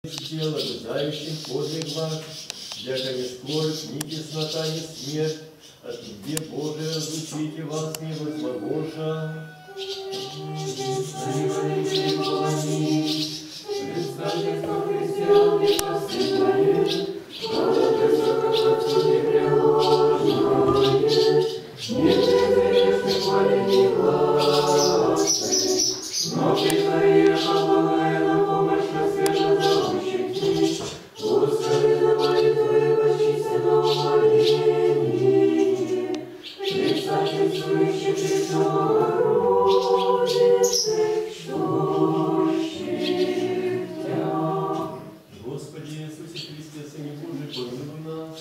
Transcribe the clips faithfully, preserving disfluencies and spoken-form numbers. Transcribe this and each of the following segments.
Тело, ожидающим подвиг ваш, яко ни скорбь, ни теснота, ни смерть, от где Божия разлучите вас не возмогоша. Представьте, что христиан не посылает, Бога высокого не приложное, не презречный хвали не глазы, но признаешь, помогая на помощь на свежо защитить, Господи, давай Твое почистенное умоление, представительствующий Христова Богородицы, что щитя. Господи Иисусе Христе, Сыне Божий, помилуй нас.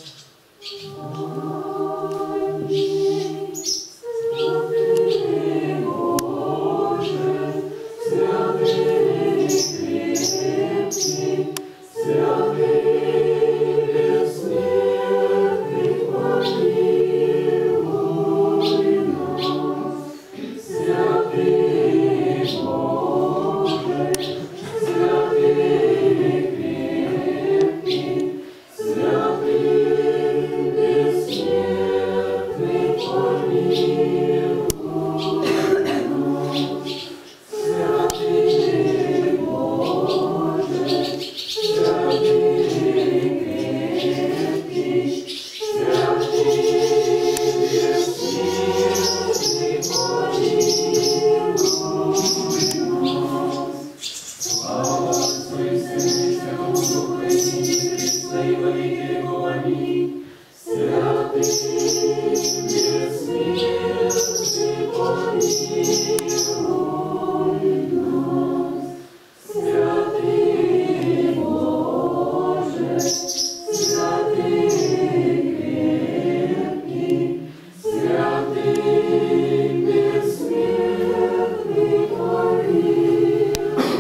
Аминь. Святый Боже, святый крепкий, святый бессмертный, помилуй нас. Святый Боже, святый крепкий, святый бессмертный, помилуй нас. Святый Боже, святый крепкий, святый бессмертный, помилуй нас. Слава Отцу и Сыну и Святому Духу, и ныне и присно и во веки веков. Аминь. Святый бессмертный, помилуй нас. Святый Боже, святый крепкий, святый бессмертный, помилуй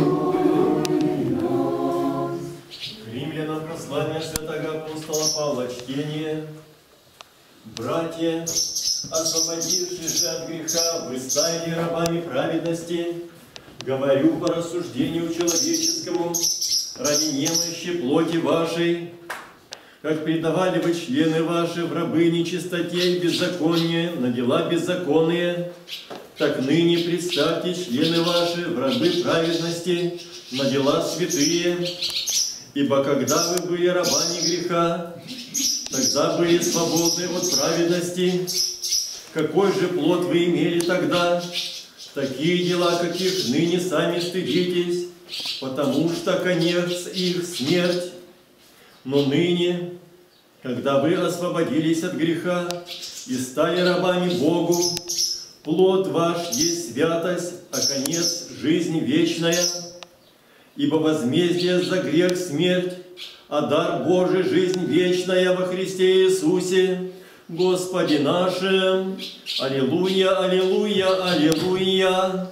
нас. К римлянам послание святого апостола Павла чтение. Братья, освободившись же от греха, вы стали рабами праведности. Говорю по рассуждению человеческому, ради немощи плоти вашей, как предавали вы члены ваши в рабы нечистоте и беззаконие на дела беззаконные, так ныне представьте члены ваши в рабы праведности на дела святые. Ибо когда вы были рабами греха, тогда были свободны от праведности. Какой же плод вы имели тогда? Такие дела, каких ныне сами стыдитесь, потому что конец их смерть. Но ныне, когда вы освободились от греха и стали рабами Богу, плод ваш есть святость, а конец – жизнь вечная. Ибо возмездие за грех – смерть, а дар Божий – жизнь вечная во Христе Иисусе, Господи нашим. Аллилуйя, аллилуйя, аллилуйя.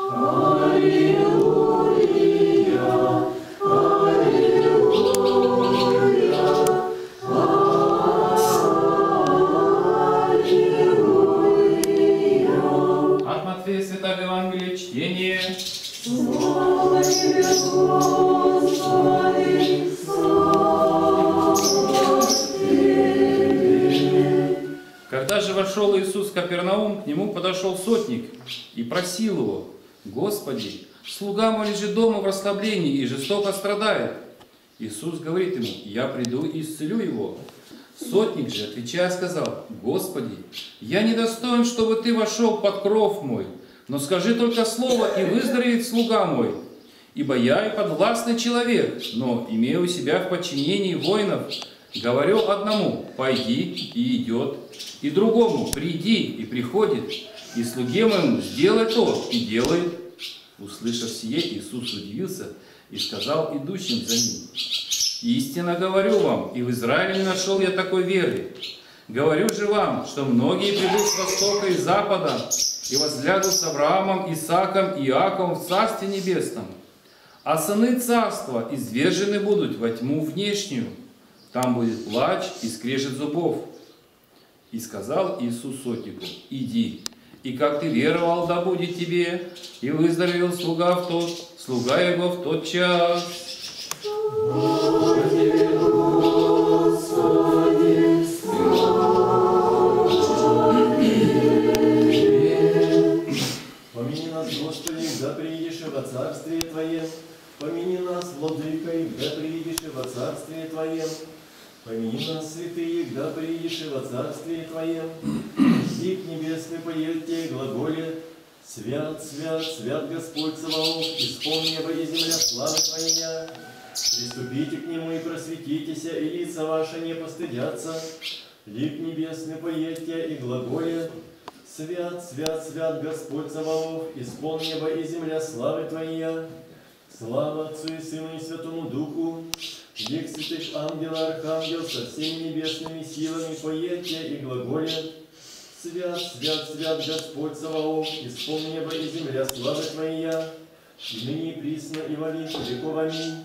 Аллилуйя, аллилуйя, аллилуйя. От Матфея Святого Евангелия чтение. Слава Тебе, Господи, слава Тебе. Когда же вошел Иисус в Капернаум, к нему подошел сотник и просил его: «Господи, слуга мой лежит дома в расслаблении и жестоко страдает». Иисус говорит ему: «Я приду и исцелю его». Сотник же, отвечая, сказал: «Господи, я недостоин, чтобы Ты вошел под кров мой, но скажи только слово, и выздоровеет слуга мой. Ибо я и подвластный человек, но имею у себя в подчинении воинов. Говорю одному: пойди, и идет, и другому: приди, и приходит, и слуге моему: сделай то, и делает». Услышав сие, Иисус удивился и сказал идущим за ним: «Истинно говорю вам, и в Израиле не нашел я такой веры. Говорю же вам, что многие придут с востока и запада, и возлягут с Авраамом, Исааком и Иаковом в Царстве Небесном. А сыны Царства извержены будут во тьму внешнюю. Там будет плач и скрежет зубов». И сказал Иисус сотнику: «Иди, и как ты веровал, да будет тебе, и выздоровел слуга в тот, слуга его в тот час». Твоих, да приидешь и во Царствие Твоем. Помяни нас, святые, да приидешь и во Царствие Твоем. Лик небесный поет Тебе глаголе: свят, свят, свят Господь Саваоф, исполни небо и земля славы Твоя. Приступите к Нему и просветитесь, и лица ваши не постыдятся. Лик небесный поет Тебе и глаголе: свят, свят, свят Господь Саваоф, исполни небо и земля славы Твоя. Слава Отцу и Сыну и Святому Духу, лик святых ангела, архангел со всеми небесными силами поет Тебе и глаголе: свят, свят, свят Господь Саваоф, исполни небо и земля славы Твоя, и ныне и присно и во веки веков. Аминь.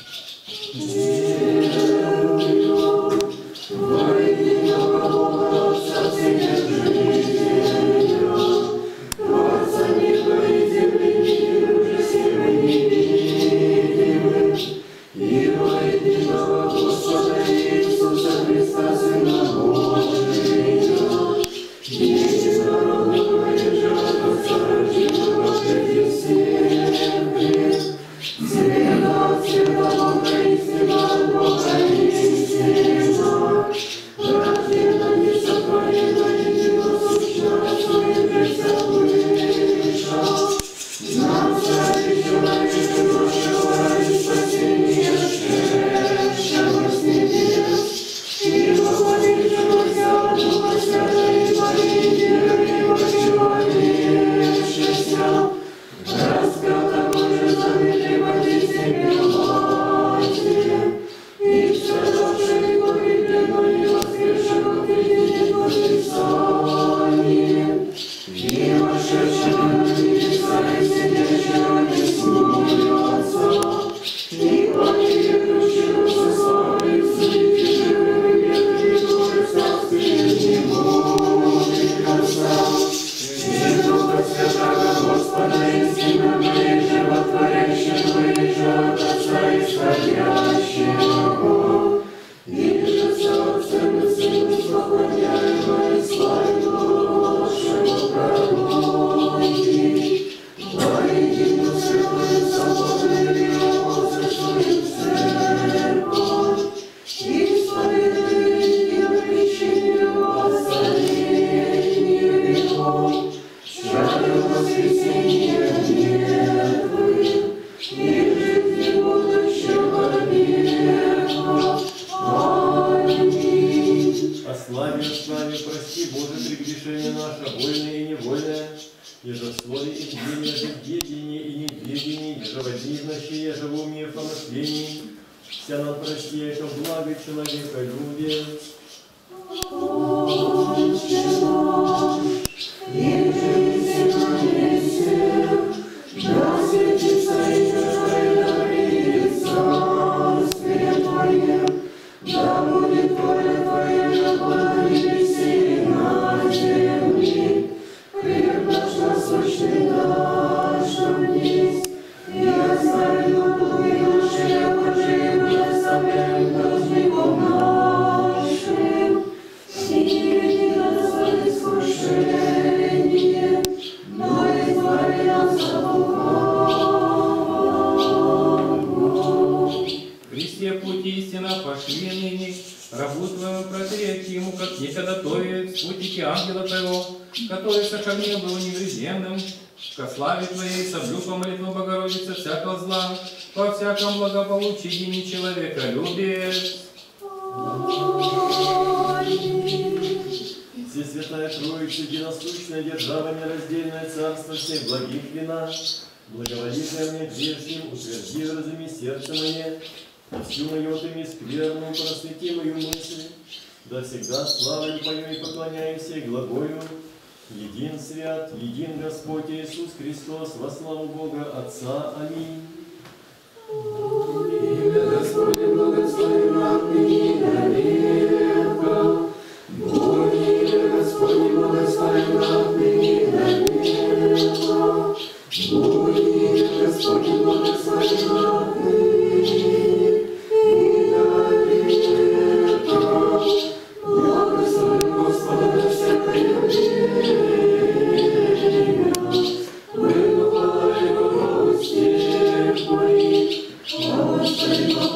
Благополучие человеколюбие. Всесвятая Троица, единосущная держава, нераздельное царство всех благих вина, благоволи ко мне прежним, утверди, разуми сердце мое, и всю мою отыми скверную, просвети мою мысль, да всегда славою пою и поклоняемся глаголю: един свят, един Господь Иисус Христос, во славу Бога Отца. Аминь. Имя Господне благословенно отныне до века. Имя Господне благословенно отныне до века. Имя Господне благословенно отныне и до века. Благослови Господа на всякое время. Мы наполняем его стех моих. Господи,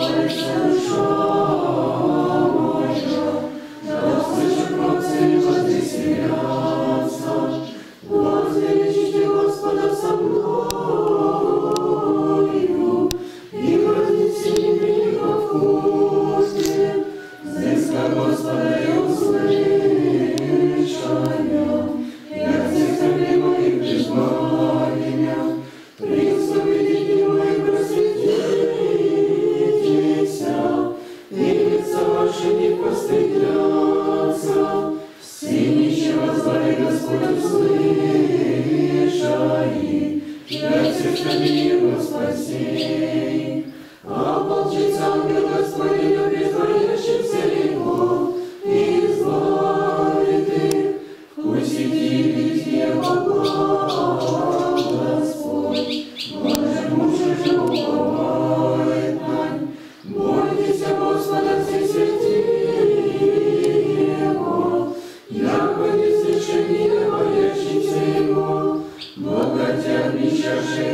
будем, взыска Господа и услышания, я всех скорбей моих призвал меня, присоведите мои просветитесь, и лица ваши не постыдятся, все нищего звали Господь услышай, я всех скорбей его спаси. Ополчится ангел Господень, притворящихся его, и избавит их, усидит его Господь, блажен мужа же уповает нань. Бойтесь Господа все сердце его, яко не слышание боящихся его, богатят нищавшие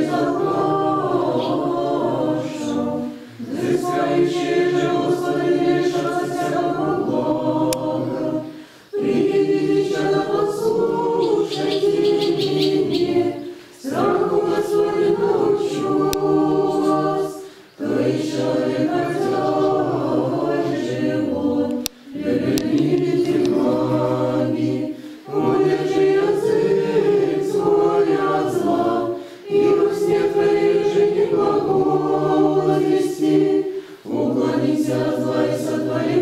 заплашут. Взыскающие же Господа не лишатся всякого блага. Придите, чадо, послушайте меня, страху Господня научу вас, то и человек хотят живот, любите вами, удержи язык свой от зла, и во сне твоей же не глагол вести, уклонись от зла и сотвори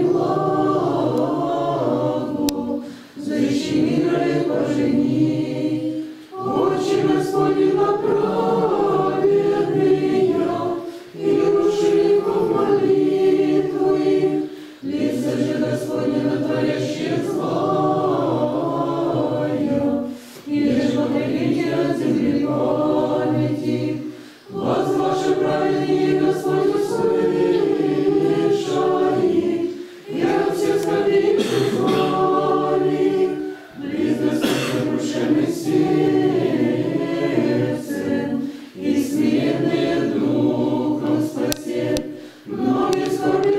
благо, взыщи мира и пожени. Очи Господни направленные, и души его молитву их, лица же Господня натворящие злая, и лишь поколение от земли памяти. Глаз ваши праведные, Господь услышай, я всех скорбей призвали, близость сокрушенный сердцем, и смиренные духом спасет, многие скорби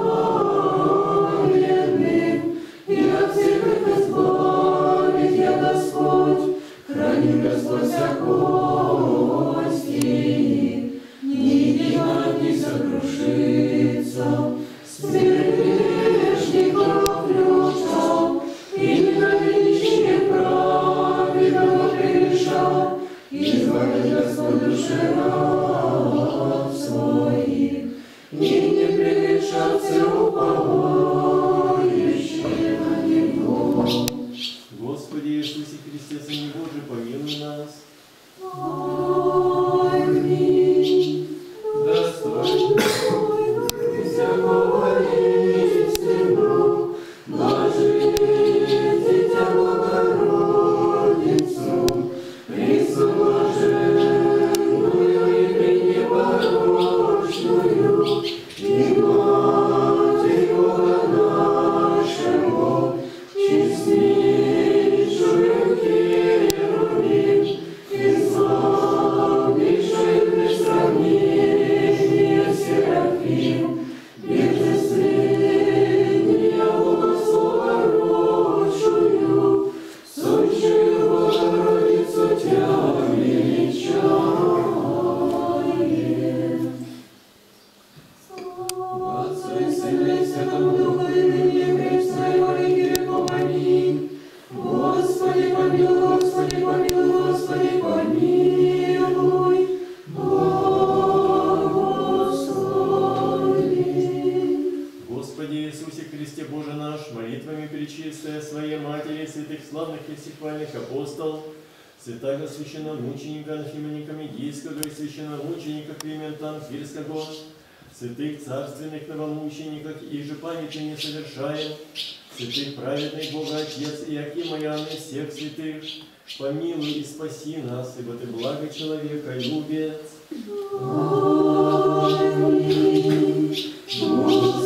праведных, и от всех их избавит я Господь, хранит Господь вся кости, ни едино от них сокрушится. Смерть грешников лёжка, и ненавидящие праведного прегрешат, избавит Господь души раб своих, и не прегрешат все уповающие на Него. Господи Иисусе Христе, Сыне Божий, помилуй нас. Аминь. Достойно всякого истину, блажит Дитя Богородицу, пресоблаженную и пренепорочную, и Матерь Бога нашего, честнейшую Херувим, и славнейшую без сравнения Серафим, божественнее богословородшую, сущую Богородицу Тя величаем. Отцу и Сыну и Святому Духу, и ныне пресно и во веки веков. Аминь. Господи помилуй, Господи помилуй, Господи помилуй, благослови. Господи Иисусе Христе, Боже наш, молитвами пречистая Своей Матери, святых славных и всехвальных апостолов, святаго священномученика Анфиманика Медийского и священномученика Климента Анфирского, святых царственных новомучеников, их же памяти не совершаем, святых праведных Бога Отец и Акима Иоанна и всех святых, помилуй и спаси нас, ибо Ты благо человека любец. Аминь.